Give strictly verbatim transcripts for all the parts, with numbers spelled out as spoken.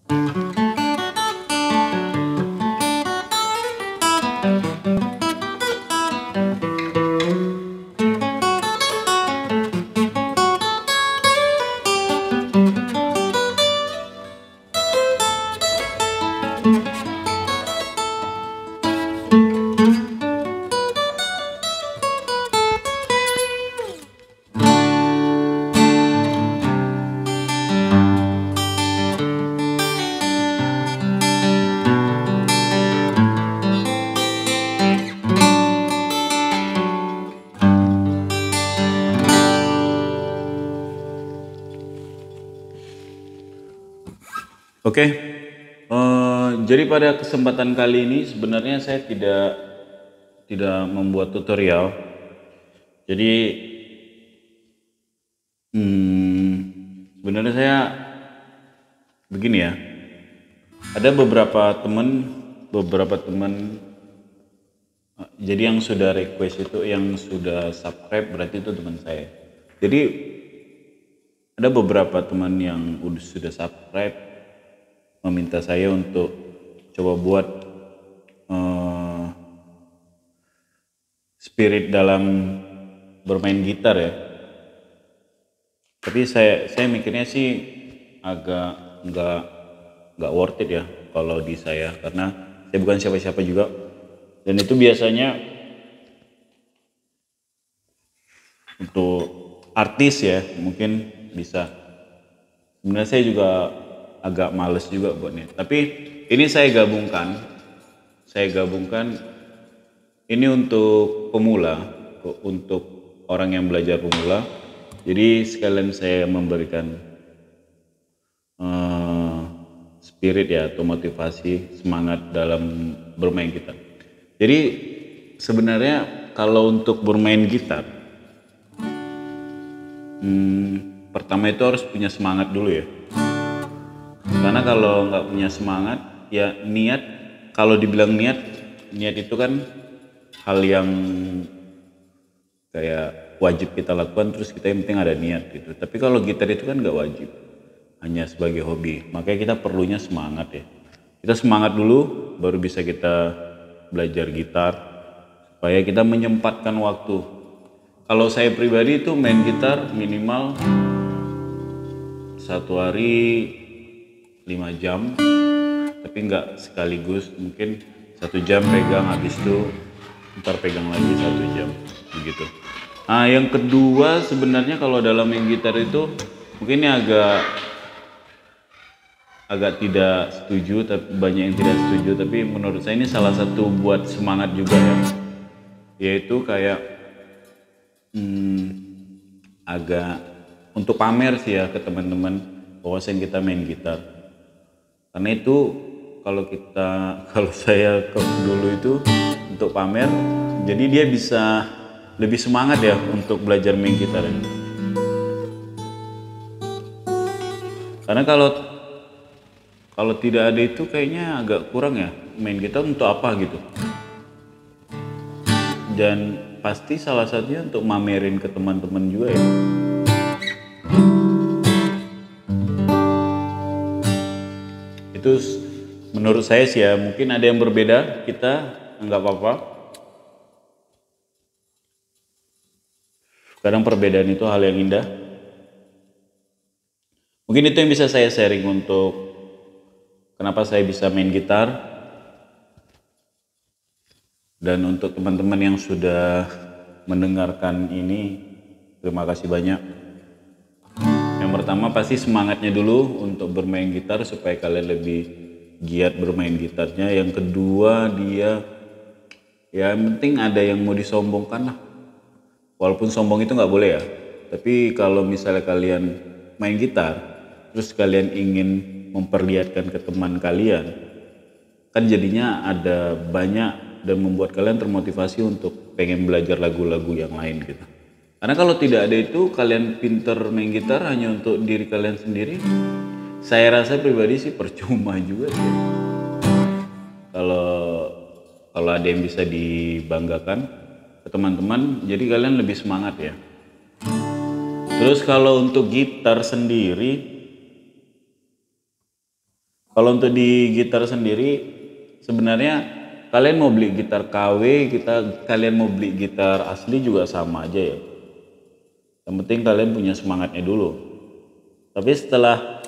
Oke, eh, jadi pada kesempatan kali ini sebenarnya saya tidak tidak membuat tutorial. Jadi hmm, sebenarnya saya begini ya. Ada beberapa teman, beberapa teman. eh, Jadi yang sudah request itu, yang sudah subscribe berarti itu teman saya. Jadi ada beberapa teman yang udah sudah subscribe meminta saya untuk coba buat eh, spirit dalam bermain gitar ya. Tapi saya saya mikirnya sih agak nggak nggak worth it ya kalau di saya, karena saya bukan siapa-siapa juga, dan itu biasanya untuk artis ya mungkin bisa. Sebenarnya saya juga agak males juga buatnya, tapi ini saya gabungkan saya gabungkan ini untuk pemula, untuk orang yang belajar pemula. Jadi sekalian saya memberikan uh, spirit ya, atau motivasi, semangat dalam bermain gitar. Jadi sebenarnya kalau untuk bermain gitar, hmm, pertama itu harus punya semangat dulu ya. Karena kalau nggak punya semangat, ya niat, kalau dibilang niat, niat itu kan hal yang kayak wajib kita lakukan, terus kita yang penting ada niat gitu. Tapi kalau gitar itu kan nggak wajib, hanya sebagai hobi. Makanya kita perlunya semangat ya. Kita semangat dulu, baru bisa kita belajar gitar, supaya kita menyempatkan waktu. Kalau saya pribadi itu main gitar minimal satu hari lima jam, tapi nggak sekaligus, mungkin satu jam pegang, habis itu ntar pegang lagi satu jam begitu. Nah yang kedua sebenarnya kalau dalam main gitar itu mungkin ini agak agak tidak setuju, tapi banyak yang tidak setuju, tapi menurut saya ini salah satu buat semangat juga ya, yaitu kayak hmm, agak untuk pamer sih ya ke teman-teman bahwasanya kita main gitar. Karena itu kalau kita kalau saya ke dulu itu untuk pamer, jadi dia bisa lebih semangat ya untuk belajar main gitar ya. Karena kalau kalau tidak ada itu kayaknya agak kurang ya, main gitar untuk apa gitu. Dan pasti salah satunya untuk mamerin ke teman-teman juga ya. Itu menurut saya sih ya, mungkin ada yang berbeda, kita nggak apa-apa. Kadang perbedaan itu hal yang indah. Mungkin itu yang bisa saya sharing untuk kenapa saya bisa main gitar. Dan untuk teman-teman yang sudah mendengarkan ini, terima kasih banyak. Yang pertama pasti semangatnya dulu untuk bermain gitar supaya kalian lebih giat bermain gitarnya. Yang kedua dia, ya yang penting ada yang mau disombongkan lah. Walaupun sombong itu nggak boleh ya. Tapi kalau misalnya kalian main gitar, terus kalian ingin memperlihatkan ke teman kalian, kan jadinya ada banyak dan membuat kalian termotivasi untuk pengen belajar lagu-lagu yang lain gitu. Karena kalau tidak ada itu, kalian pinter main gitar hanya untuk diri kalian sendiri, saya rasa pribadi sih percuma juga sih. Kalau kalau ada yang bisa dibanggakan ke teman-teman, jadi kalian lebih semangat ya. Terus kalau untuk gitar sendiri, Kalau untuk di gitar sendiri sebenarnya kalian mau beli gitar K W, kita kalian mau beli gitar asli juga sama aja ya. Yang penting kalian punya semangatnya dulu. Tapi setelah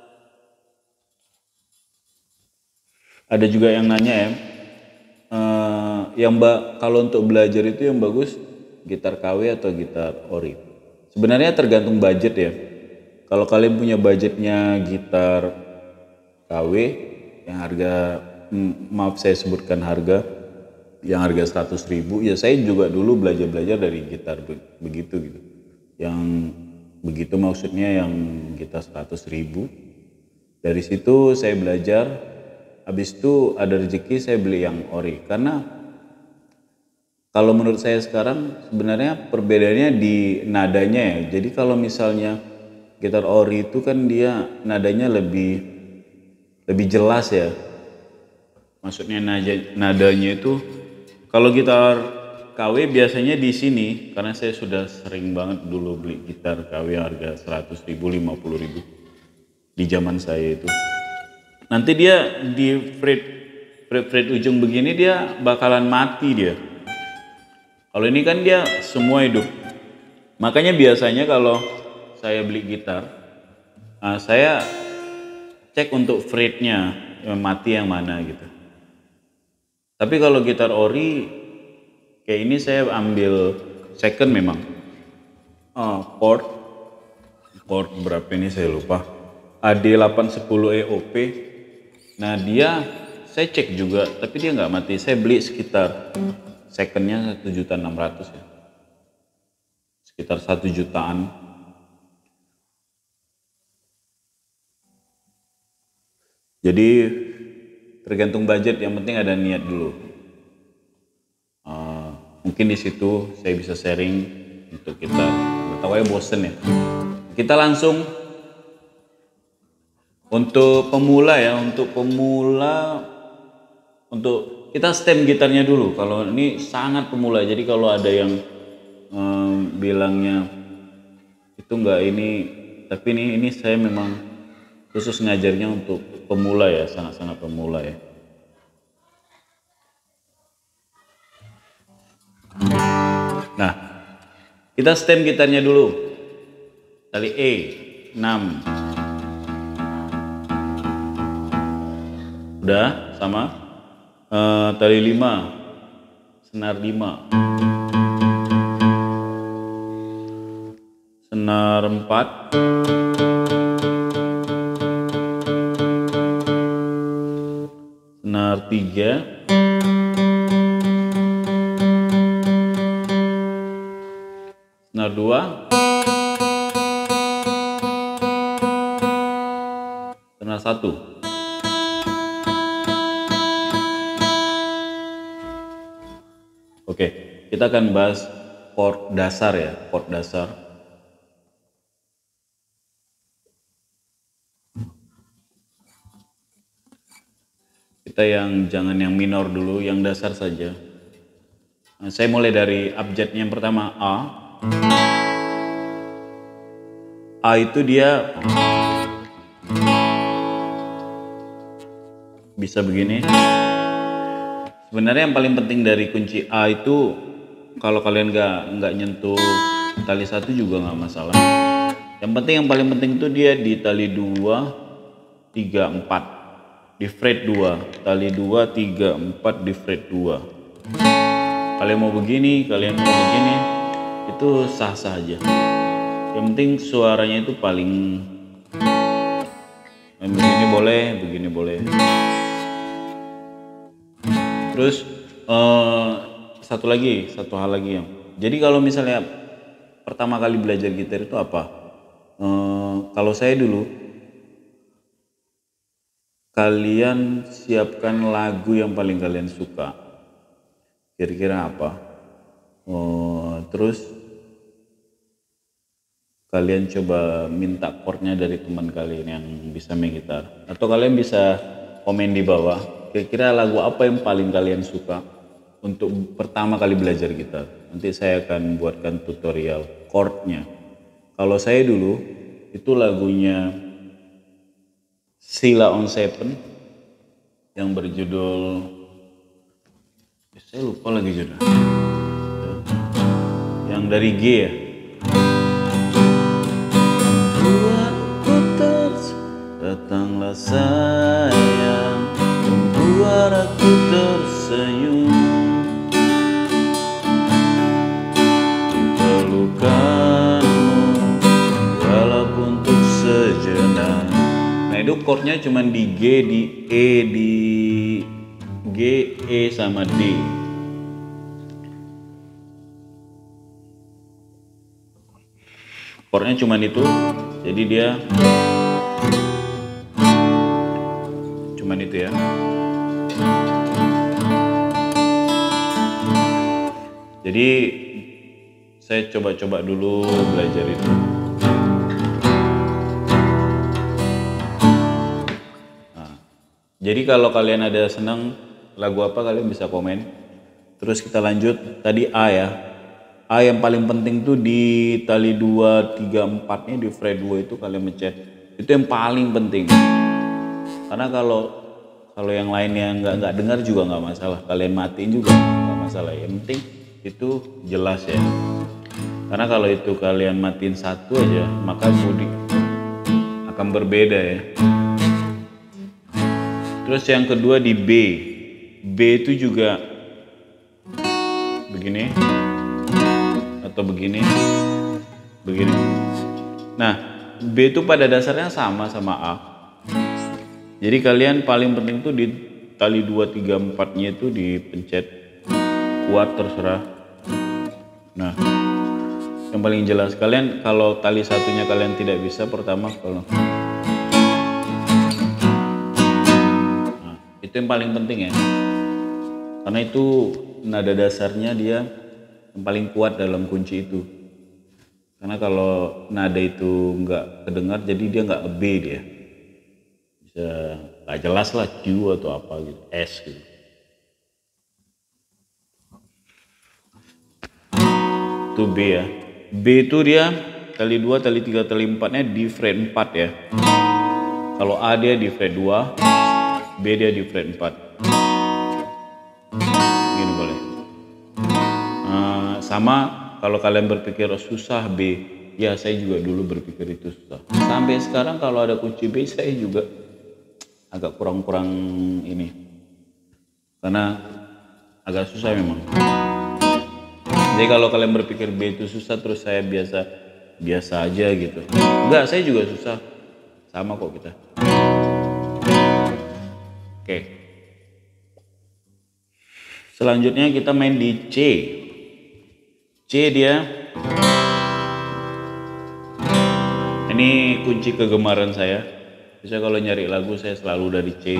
ada juga yang nanya ya, eh, yang mbak kalau untuk belajar itu yang bagus gitar K W atau gitar ori? Sebenarnya tergantung budget ya. Kalau kalian punya budgetnya gitar K W yang harga, mm, maaf saya sebutkan harga, yang harga seratus ribu, ya saya juga dulu belajar-belajar dari gitar begitu gitu. Yang begitu maksudnya yang gitar seratus ribu. Dari situ saya belajar, habis itu ada rezeki saya beli yang ori. Karena kalau menurut saya sekarang sebenarnya perbedaannya di nadanya ya. Jadi kalau misalnya gitar ori itu kan dia nadanya lebih lebih jelas ya. Maksudnya nada, nadanya itu kalau gitar K W biasanya di sini, karena saya sudah sering banget dulu beli gitar K W harga seratus ribu, lima puluh ribu di zaman saya itu. Nanti dia di fret fret, fret ujung begini dia bakalan mati dia. Kalau ini kan dia semua hidup. Makanya biasanya kalau saya beli gitar, nah saya cek untuk fretnya yang mati yang mana gitu. Tapi kalau gitar ori kayak ini saya ambil second memang. Uh, chord, chord berapa ini saya lupa. A D delapan sepuluh E O P. Nah dia saya cek juga, tapi dia nggak mati. Saya beli sekitar secondnya satu juta enam ratus ya, sekitar satu jutaan. Jadi tergantung budget, yang penting ada niat dulu. Uh, mungkin di situ saya bisa sharing untuk kita. Tahu ya bosen ya. Kita langsung untuk pemula ya, untuk pemula untuk kita stem gitarnya dulu. Kalau ini sangat pemula, jadi kalau ada yang um, bilangnya itu enggak ini, tapi ini ini saya memang khusus ngajarnya untuk pemula ya, sangat-sangat pemula ya. Nah, kita stem gitarnya dulu. Tali E enam. Udah sama. Uh, tali lima. Senar lima. Senar empat. Senar tiga. Senar dua. Senar satu. Oke, kita akan bahas chord dasar ya, chord dasar. Kita yang jangan yang minor dulu, yang dasar saja. Nah, saya mulai dari abjadnya yang pertama A. A itu dia bisa begini. Sebenarnya yang paling penting dari kunci A itu, kalau kalian nggak nggak nyentuh tali satu juga nggak masalah. Yang penting yang paling penting itu dia di tali dua, tiga, empat di fret dua, tali dua, tiga, empat di fret dua. Kalian mau begini, kalian mau begini, itu sah-sah aja. Yang penting suaranya itu paling, begini boleh, begini boleh. Terus uh, satu lagi, satu hal lagi yang, jadi kalau misalnya pertama kali belajar gitar itu apa? Uh, kalau saya dulu, kalian siapkan lagu yang paling kalian suka. Kira-kira apa? Uh, terus kalian coba minta chordnya dari teman kalian yang bisa main gitar, atau kalian bisa komen di bawah. Kira-kira lagu apa yang paling kalian suka untuk pertama kali belajar gitar. Nanti saya akan buatkan tutorial chordnya. Kalau saya dulu itu lagunya Sheila on Seven yang berjudul, saya lupa lagi judul, yang dari G ya. Datanglah sayang, membuat aku tersenyum, pelukanmu walaupun untuk sejenak. Nah itu chordnya cuma di G, di E, di G, E sama D. Chordnya cuma itu, jadi dia cuman itu ya. Jadi saya coba-coba dulu belajar itu. Nah, jadi kalau kalian ada senang lagu apa, kalian bisa komen. Terus kita lanjut tadi A ya. A yang paling penting tuh di tali dua, tiga, empatnya di fret dua itu kalian mencet. Itu yang paling penting. Karena kalau kalau yang lainnya nggak nggak dengar juga nggak masalah, kalian matiin juga nggak masalah. Yang penting itu jelas ya. Karena kalau itu kalian matiin satu aja, maka budi akan berbeda ya. Terus yang kedua di B, B itu juga begini atau begini, begini. Nah, B itu pada dasarnya sama sama A. Jadi kalian paling penting tuh di tali dua, tiga, empatnya itu dipencet kuat terserah. Nah, yang paling jelas kalian kalau tali satunya kalian tidak bisa, pertama kalau nah, itu yang paling penting ya. Karena itu nada dasarnya dia yang paling kuat dalam kunci itu. Karena kalau nada itu nggak kedengar, jadi dia nggak B dia. Nggak jelas lah Q atau apa gitu, S gitu. Itu B ya. B itu dia tali dua, tali tiga, tali empatnya di fret empat ya. Kalau A dia di fret dua, B dia di fret empat. Gini boleh. Nah, sama kalau kalian berpikir oh, susah B, ya saya juga dulu berpikir itu susah. Sampai sekarang kalau ada kunci B saya juga agak kurang-kurang ini, karena agak susah memang. Jadi kalau kalian berpikir B itu susah terus saya biasa biasa aja gitu, enggak, saya juga susah, sama kok kita. Oke, selanjutnya kita main di C. C dia ini kunci kegemaran saya. Bisa kalau nyari lagu saya selalu dari C.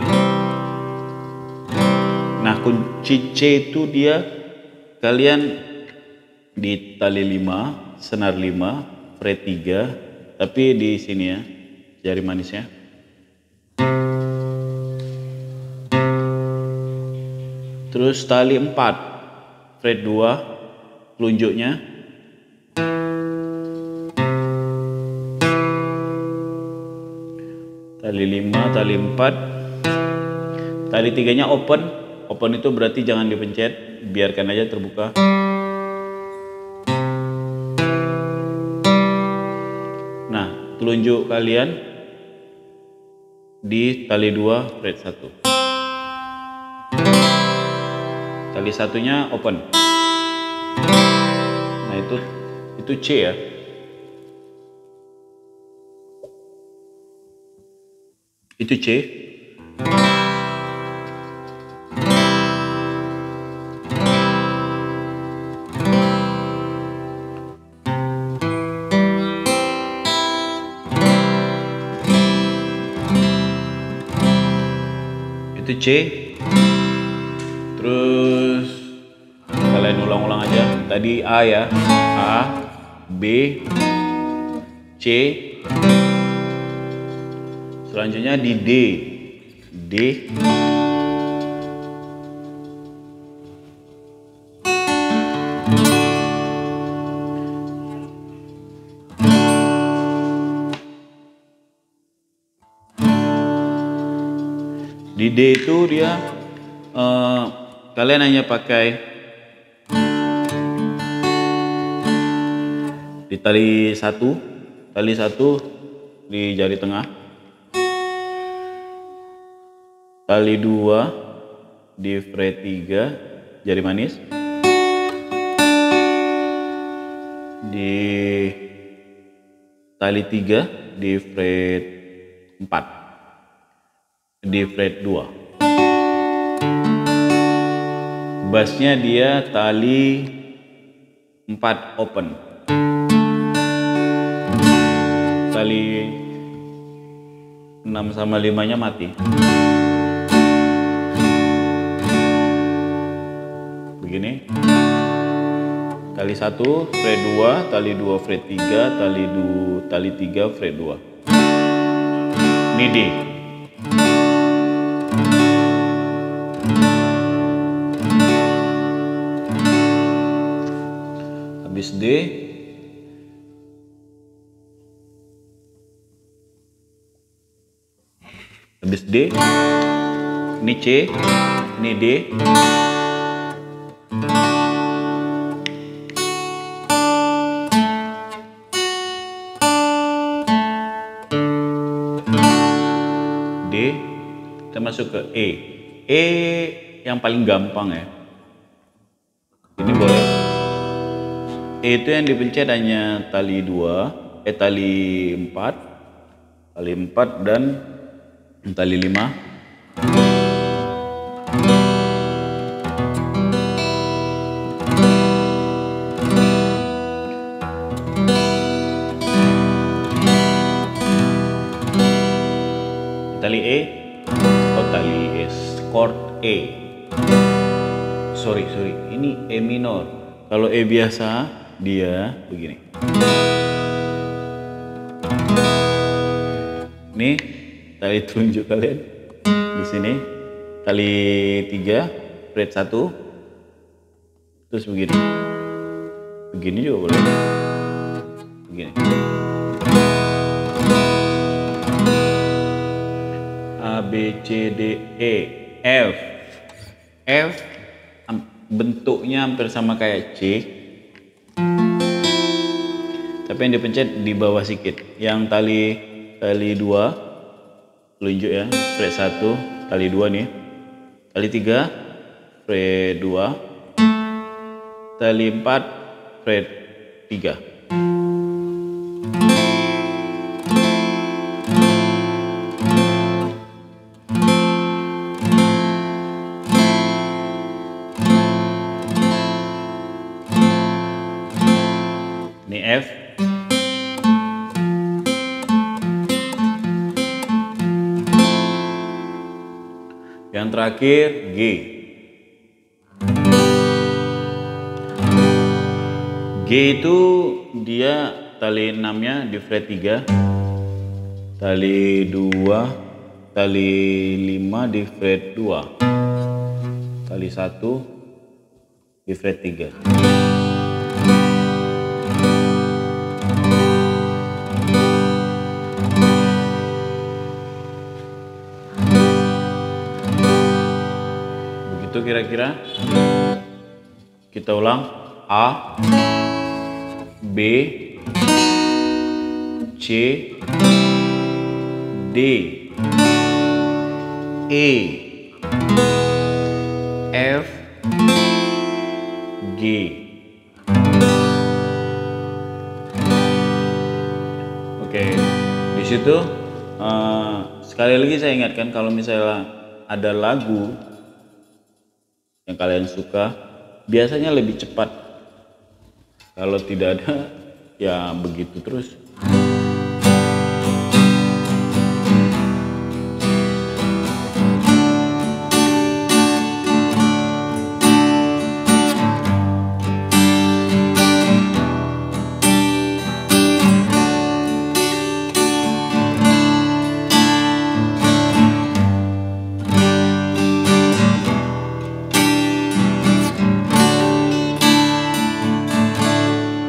Nah kunci C itu dia kalian di tali lima, senar lima, fret tiga, tapi di sini ya jari manisnya. Terus tali empat, fret dua, telunjuknya. Tali lima, tali empat, tali tiganya open. Open itu berarti jangan dipencet, biarkan aja terbuka. Nah, telunjuk kalian di tali dua, fret satu. Tali satunya open. Nah, itu itu C ya. Itu C. Itu C. Terus kalian ulang-ulang aja. Tadi A ya. A, B, C. Selanjutnya di D. D. Di D itu dia uh, kalian hanya pakai di tali satu, tali satu di jari tengah, tali dua di fret tiga jari manis, di tali tiga di fret empat, di fret dua. Bassnya dia tali empat open, tali enam sama lima nya mati. Begini, tali satu fret dua, tali dua fret tiga, tali dua tali tiga fret dua. Ini D. Habis D, habis D, ini C, ini D. D, kita masuk ke E. E yang paling gampang ya. Ini boleh. E itu yang dipencet hanya tali dua, eh tali empat, tali empat dan tali lima. Tali E, oh tali S, chord E. Sorry, sorry, ini E minor. Kalau E biasa dia begini. Ini tali telunjuk kalian di sini, tali tiga, fret satu, terus begini. Begini juga boleh. Begini. A, B, C, D, E, F. F bentuknya hampir sama kayak C, tapi yang dipencet di bawah sedikit. Yang tali tali dua telunjuk ya, fret satu, tali dua nih, tali tiga, fret dua, tali empat, fret tiga. Ini F. Yang terakhir G. G itu dia tali enam-nya di fret tiga, tali dua, tali lima di fret dua, tali satu di fret tiga. Begitu kira-kira. Kita ulang. A, B, C, D, E, F, G. Oke, di situ uh, sekali lagi saya ingatkan, kalau misalnya ada lagu yang kalian suka, biasanya lebih cepat. Kalau tidak ada, ya begitu terus.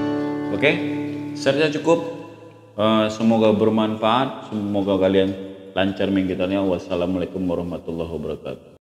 Oke, seharusnya cukup. Uh, semoga bermanfaat. Semoga kalian lancar main gitarnya. Wassalamualaikum warahmatullahi wabarakatuh.